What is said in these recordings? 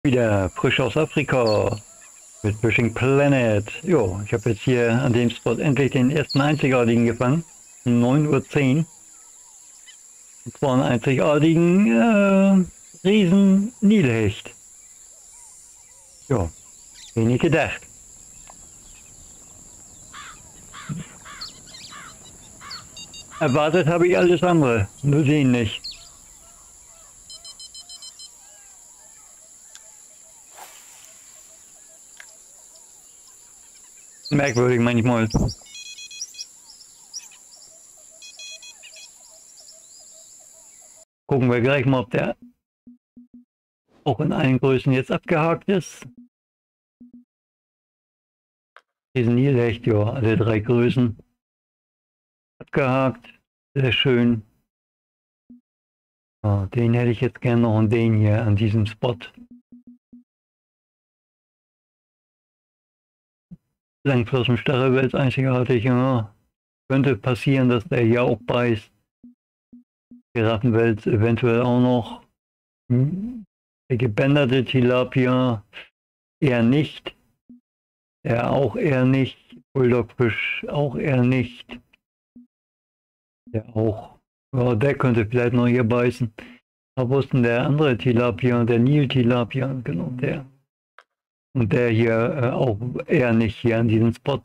Wieder frisch aus Afrika mit Fishing Planet. Jo, ich habe jetzt hier an dem Spot endlich den ersten einzigartigen gefangen. Um 9:10 Uhr. Und zwar einen einzigartigen Riesen Nilhecht. Jo, wenig gedacht. Erwartet habe ich alles andere, nur den nicht. Merkwürdig manchmal. Gucken wir gleich mal, ob der auch in allen Größen jetzt abgehakt ist. Diesen Nilhecht, ja, alle drei Größen abgehakt. Sehr schön. Ja, den hätte ich jetzt gerne noch und den hier an diesem Spot. Langflossen-Stachelwels einzigartig, ja. Könnte passieren, dass der hier auch beißt. Giraffenwels eventuell auch noch. Der gebänderte Tilapia eher nicht. Der auch eher nicht. Bulldogfisch auch eher nicht. Der auch. Ja, der könnte vielleicht noch hier beißen. Aber wo ist denn der andere Tilapia? Der Nil-Tilapia, genau der. Und der hier auch eher nicht hier an diesem Spot.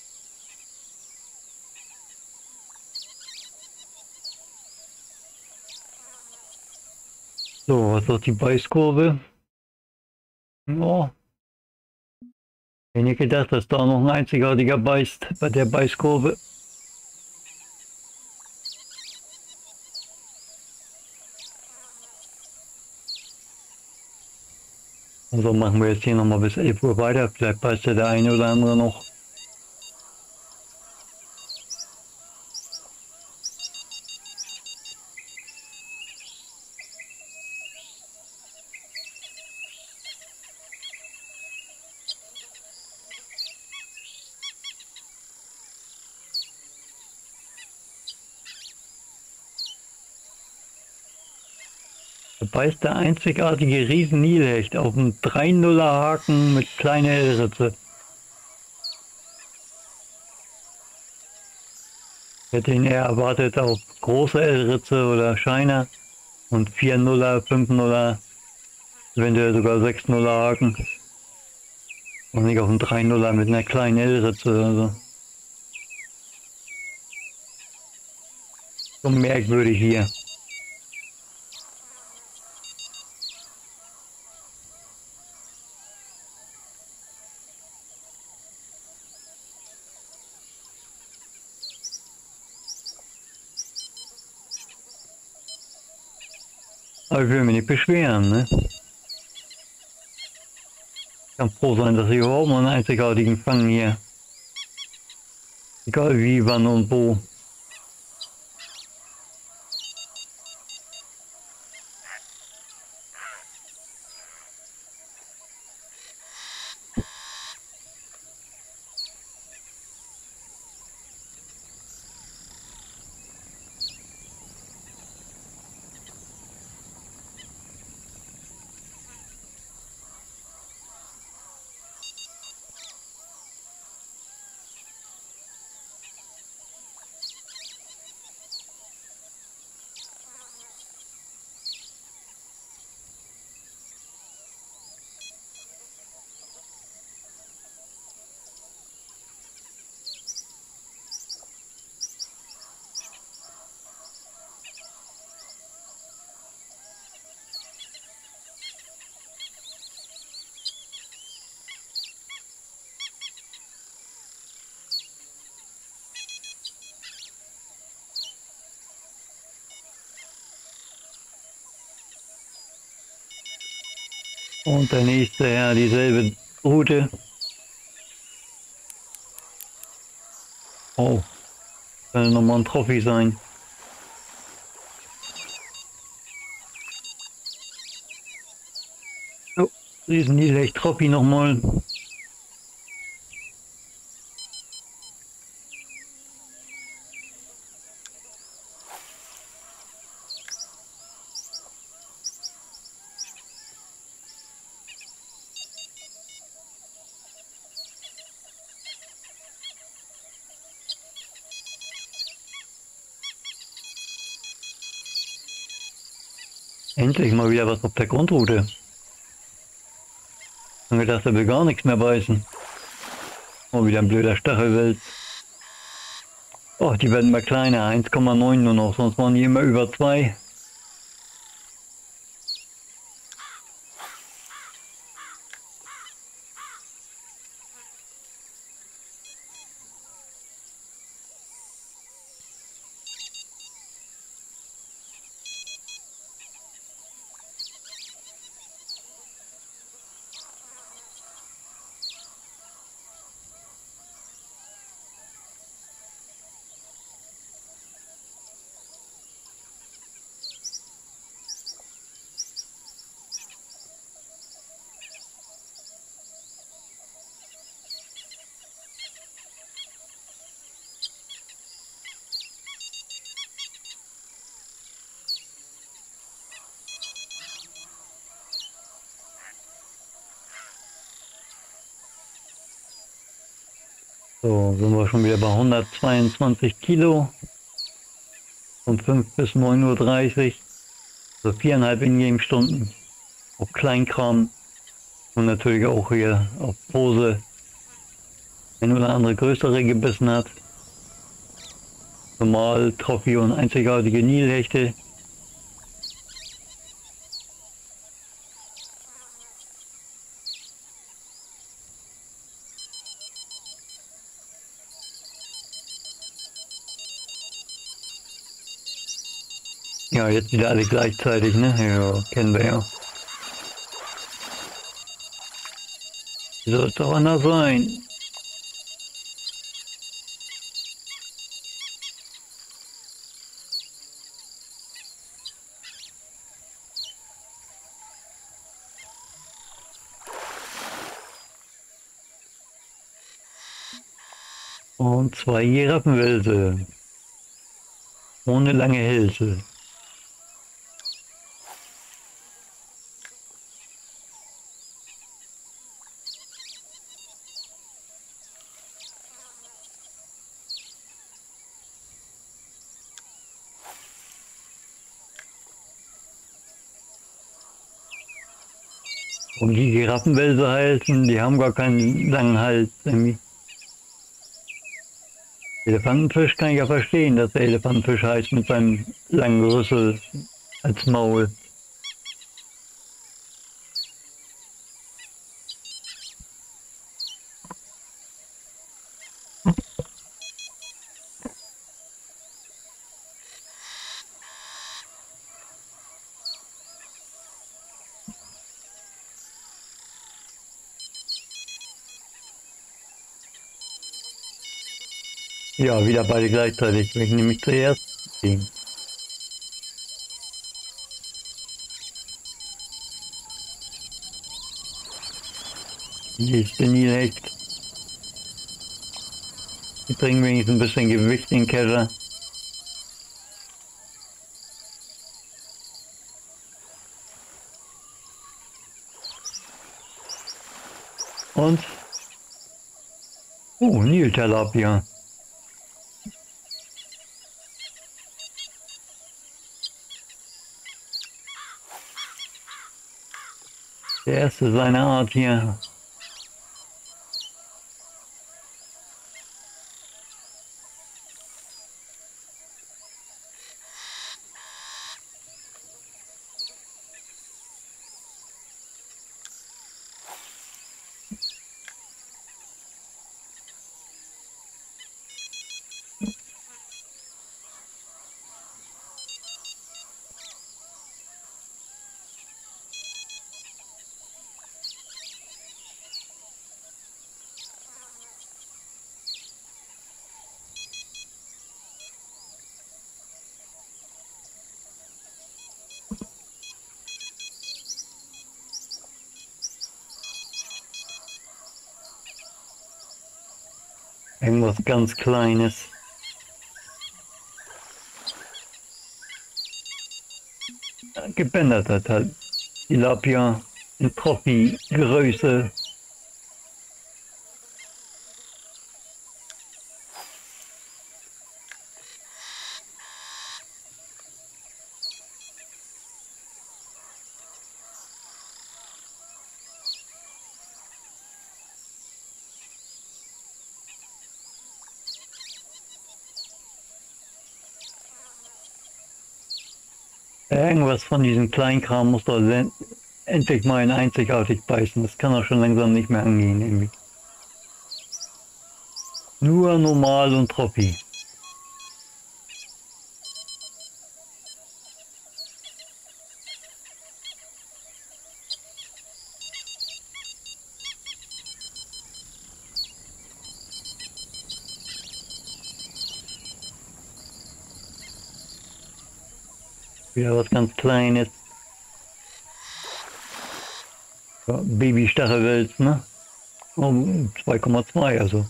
So, was ist die Beißkurve? Ja, hätte nicht gedacht, dass da noch ein einzigartiger beißt bei der Beißkurve. Also machen wir jetzt hier nochmal bis 11 Uhr weiter. Vielleicht beißt ja der eine oder andere noch. Da beißt der einzigartige Riesen-Nilhecht auf einen 3-0er Haken mit kleiner L-Ritze. Ich hätte ihn eher erwartet auf große L-Ritze oder Shiner und 4-0er, 5-0er, eventuell sogar 6-0er Haken. Und nicht auf einen 3-0er mit einer kleinen L-Ritze oder so. So merkwürdig hier. Aber ich will mich nicht beschweren, ne? Ich kann froh sein, dass ich überhaupt mal einen einzigartigen Fang hier. Egal wie, wann und wo. Und der nächste, ja, dieselbe Route. Oh, soll nochmal ein Trophy sein. Oh, Riesen-Nilhecht Trophy nochmal. Endlich mal wieder was auf der Grundroute. Ich hab gedacht, er will gar nichts mehr beißen. Oh, wieder ein blöder Stachelwels. Oh, die werden mal kleiner. 1,9 nur noch, sonst waren die immer über 2. So, sind wir schon wieder bei 122 Kilo. Von 5 bis 9:30 Uhr. Also 4,5 Ingame-Stunden. Auf Kleinkram. Und natürlich auch hier auf Pose. Ein oder andere größere gebissen hat. Normal, Trophy und einzigartige Nilhechte. Ja, jetzt wieder alle gleichzeitig, ne? Ja, kennen wir ja. Wie soll es doch anders sein? Und 2 Giraffenwälse. Ohne lange Hälse. Und die Giraffenwälse heißen, die haben gar keinen langen Hals irgendwie. Elefantenfisch kann ich ja verstehen, dass der Elefantenfisch heißt mit seinem langen Rüssel als Maul. Ja, wieder beide gleichzeitig, wenn ich nämlich zuerst ging. Die ist den Nilhecht. Die bringen wenigstens ein bisschen Gewicht in den Kescher. Und? Oh, Niltilapia. Der erste seiner Art hier. Irgendwas ganz Kleines. Gebändert hat halt. Tilapia in Profi-Größe. Irgendwas von diesem Kleinkram muss doch endlich mal in einzigartig beißen. Das kann doch schon langsam nicht mehr angehen irgendwie. Nur normal und Trophy. Wieder was ganz Kleines. Ja, Baby-Stachelwels, ne? Um 2,2, also.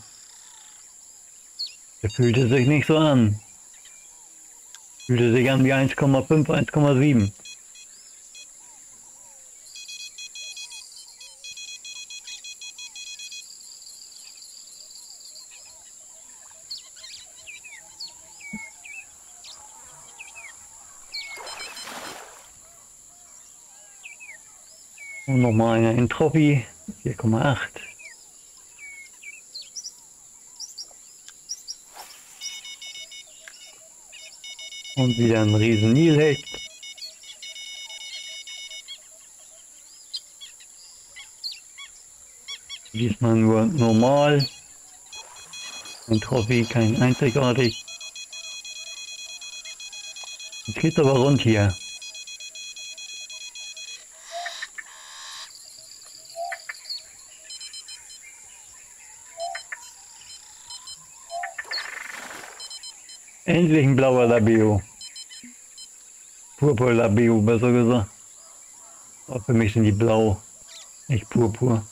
Der fühlte sich nicht so an. Fühlte sich an wie 1,5, 1,7. Und nochmal einer in Trophy, 4,8. Und wieder ein riesen Nilhecht. Diesmal nur normal. Ein Trophy, kein einzigartig. Jetzt geht's aber rund hier. Endlich ein blauer Labeo. Purpur Labeo, besser gesagt. Aber für mich sind die blau, nicht purpur.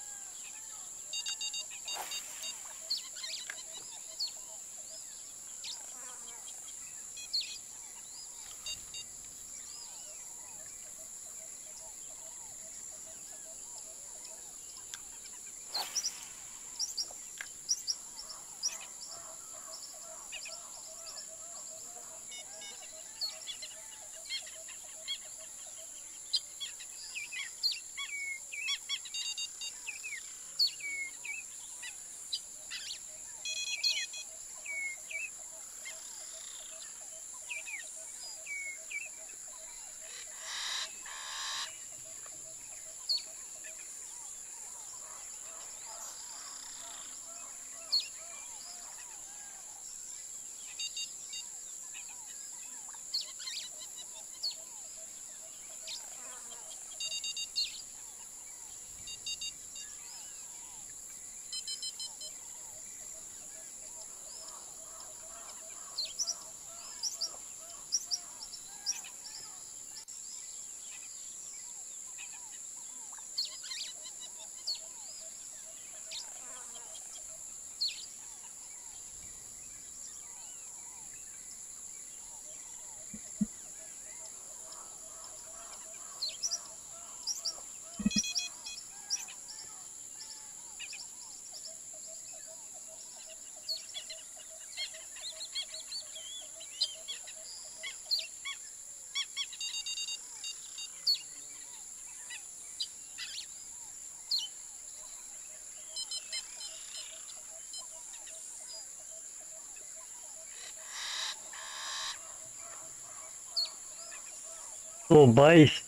So beißt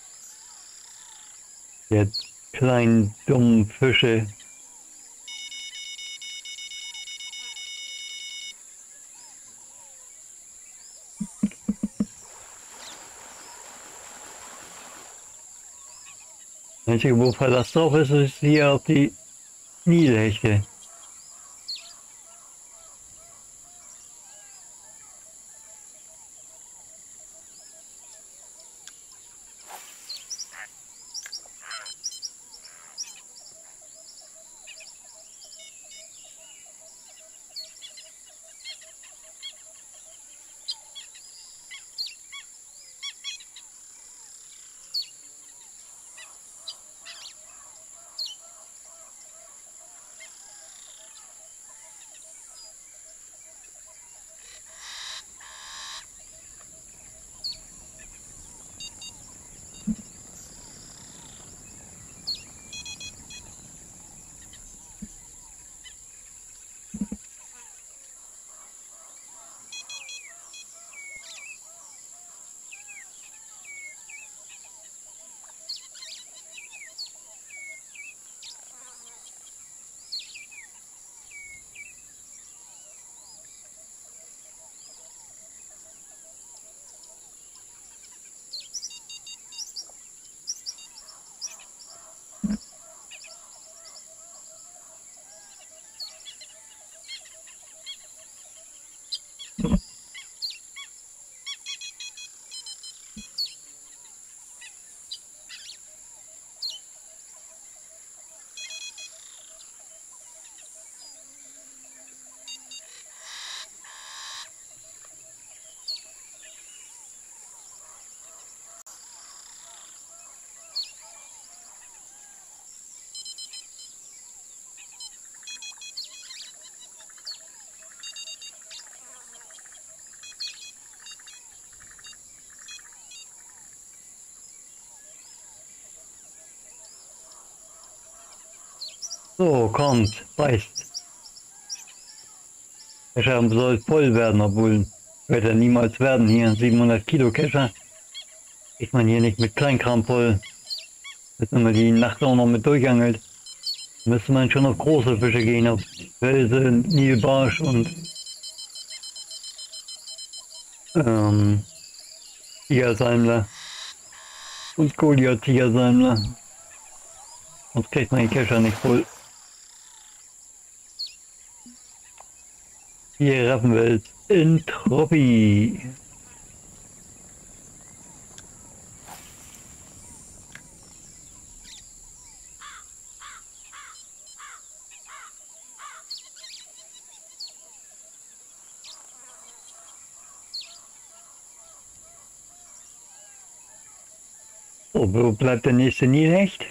der kleinen dummen Fische. Das einzige, wo Verlass drauf ist, ist hier auf die Nilhechte. So, kommt, beißt. Kescher soll voll werden, obwohl wird er niemals werden hier. 700 Kilo Kescher. Kriegt man hier nicht mit Kleinkram voll. Wenn man die Nacht auch noch mit durchangelt, müsste man schon auf große Fische gehen, auf Welse, Nilbarsch und Tigersalmler und Goliath-Tigersalmler. Sonst kriegt man den Kescher nicht voll. Giraffenwelt in Troppi. So, wo bleibt der nächste Nilhecht?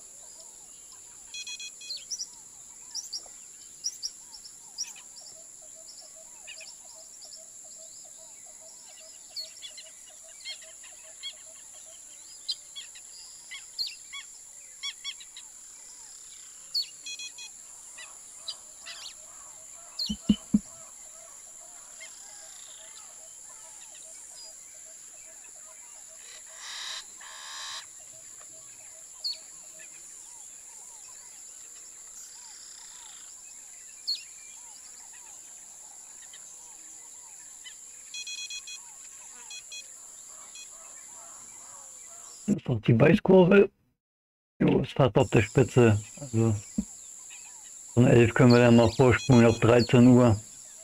Das ist doch die Weißkurve. Jo, ist fast auf der Spitze. Also von 11 können wir dann mal vorspulen auf 13 Uhr.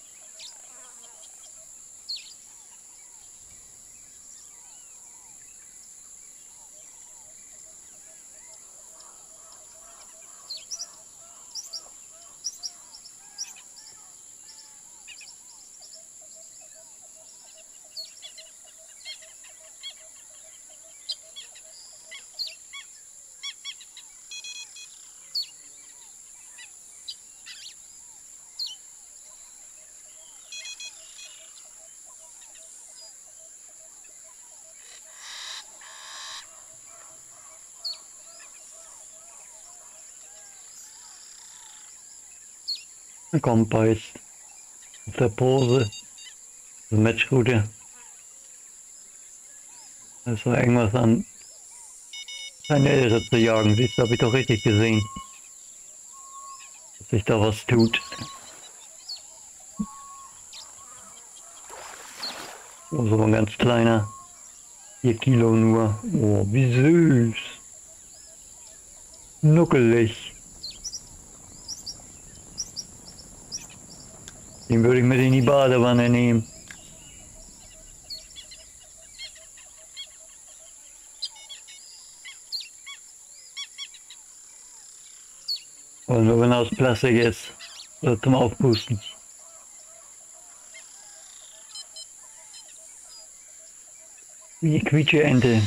Dann kommt Beiß auf der Pose. Matchroute. Da ist doch irgendwas an eine Elre zu jagen. Siehst du, habe ich doch richtig gesehen. Dass sich da was tut. Oh, so ein ganz kleiner. 4 Kilo nur. Oh, wie süß. Nuckelig. Den würde ich mit in die Badewanne nehmen. Und nur wenn er aus Plastik ist. Oder zum Aufpusten. Wie eine Quietsche-Ente.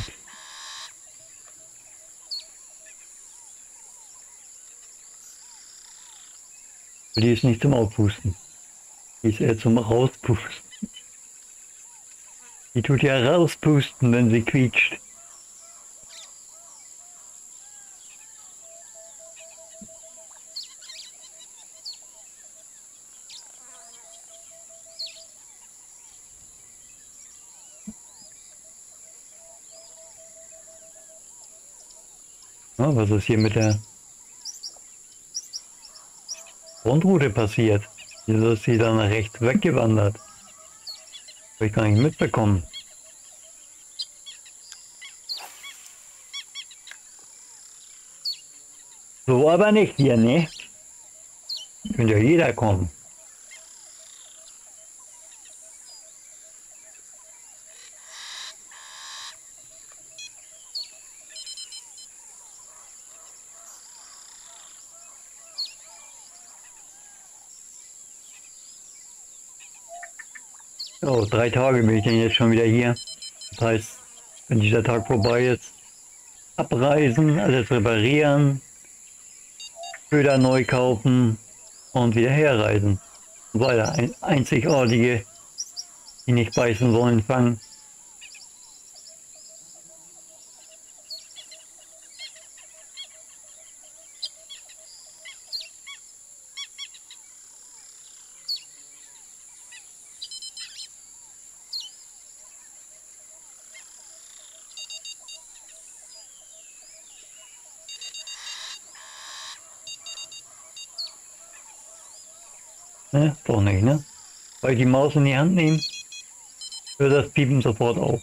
Die ist nicht zum Aufpusten. Die ist eher zum Rauspusten. Die tut ja rauspusten, wenn sie quietscht. Ja, was ist hier mit der Rundroute passiert? Wieso ist sie da nach rechts weggewandert? Habe ich gar nicht mitbekommen. So aber nicht hier, ne? Könnte ja jeder kommen. Oh, 3 Tage bin ich denn jetzt schon wieder hier. Das heißt, wenn dieser Tag vorbei ist, abreisen, alles reparieren, Köder neu kaufen und wieder herreisen. Weiter, einzigartige, die nicht beißen wollen, fangen. Ne? Doch nicht, ne? Weil ich die Maus in die Hand nehme, hört das Piepen sofort auf.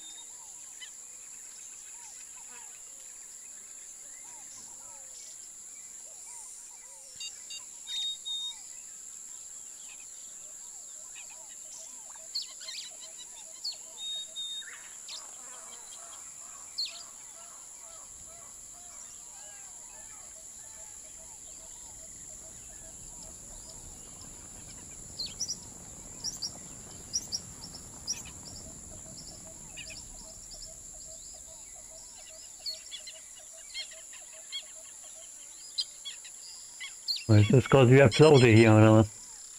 Ist das gerade wieder Flaute hier, oder was?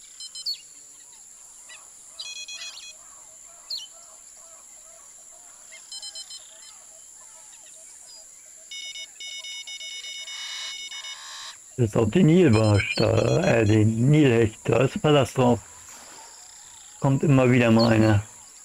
Das ist auf den Nilbarsch, da, den Nilhecht, da ist Verlass drauf. Kommt immer wieder mal einer.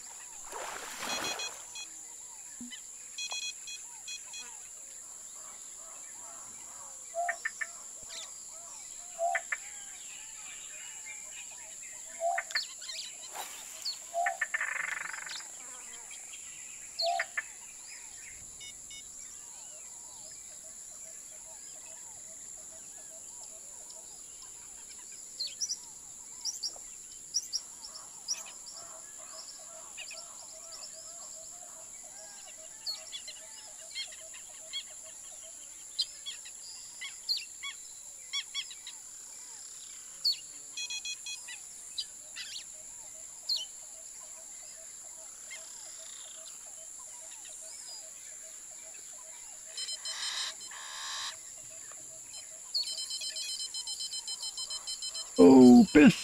Oh, Biss!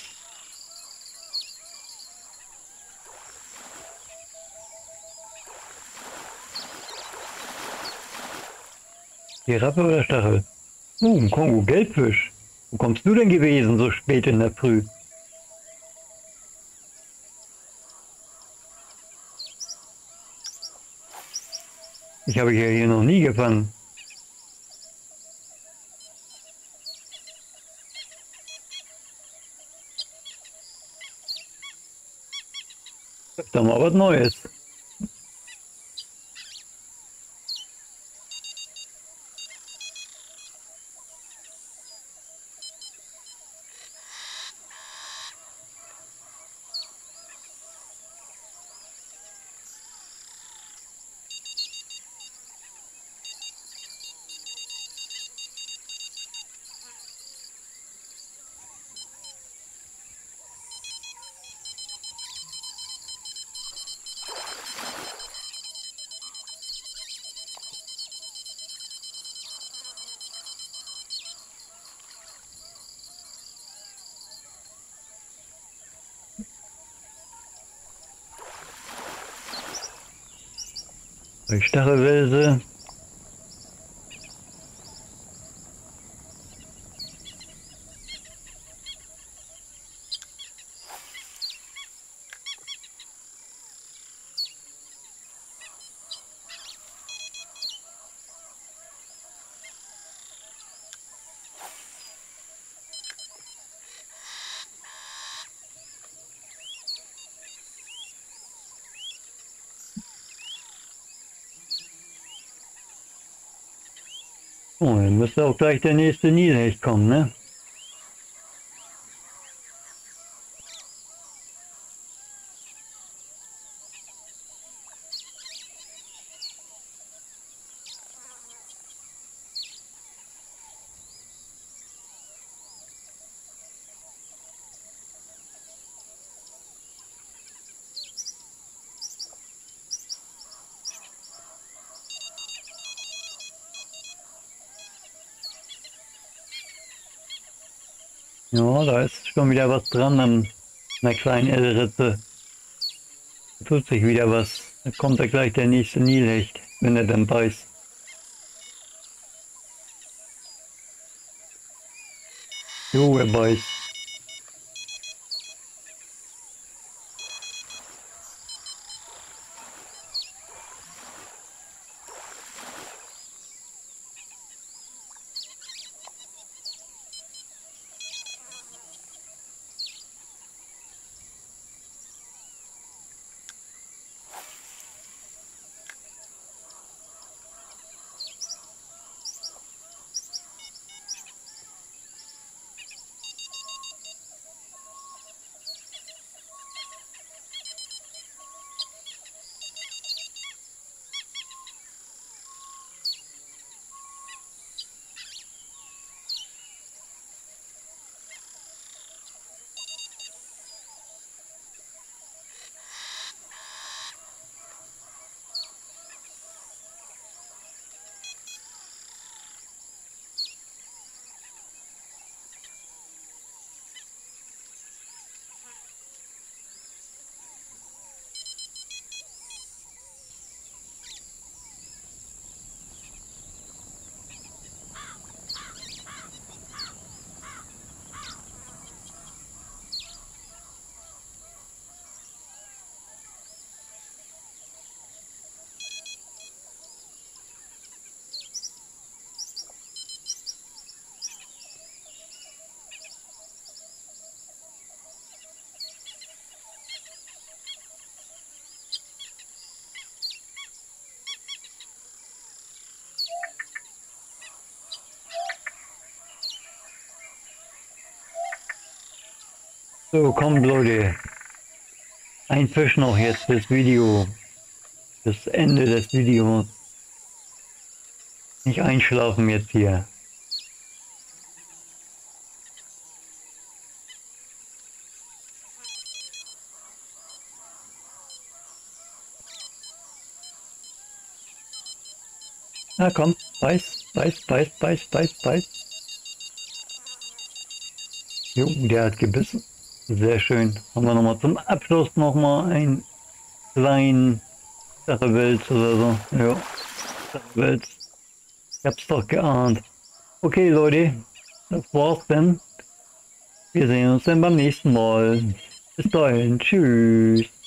Girappe oder Stachel? Ein Kongo, Gelbfisch. Wo kommst du denn gewesen, so spät in der Früh? Ich habe ja hier noch nie gefangen. Das ist doch mal was Neues. Bei Stachelwelse. Oh, dann müsste auch gleich der nächste Nilhecht kommen, ne? Ja, da ist schon wieder was dran an einer kleinen L-Ritze. Da tut sich wieder was. Da kommt ja gleich der nächste Nilhecht, wenn er dann beißt. Jo, er beißt. So, kommt Leute. Ein Fisch noch jetzt fürs Video. Das Ende des Videos. Nicht einschlafen jetzt hier. Na komm, beiß, beiß, beiß, beiß, beiß, beiß. Jo, der hat gebissen. Sehr schön. Haben wir nochmal zum Abschluss nochmal einen kleinen Stachelwels oder so. Ja, Stachelwels. Ich hab's doch geahnt. Okay Leute, das war's dann. Wir sehen uns dann beim nächsten Mal. Bis dahin, tschüss.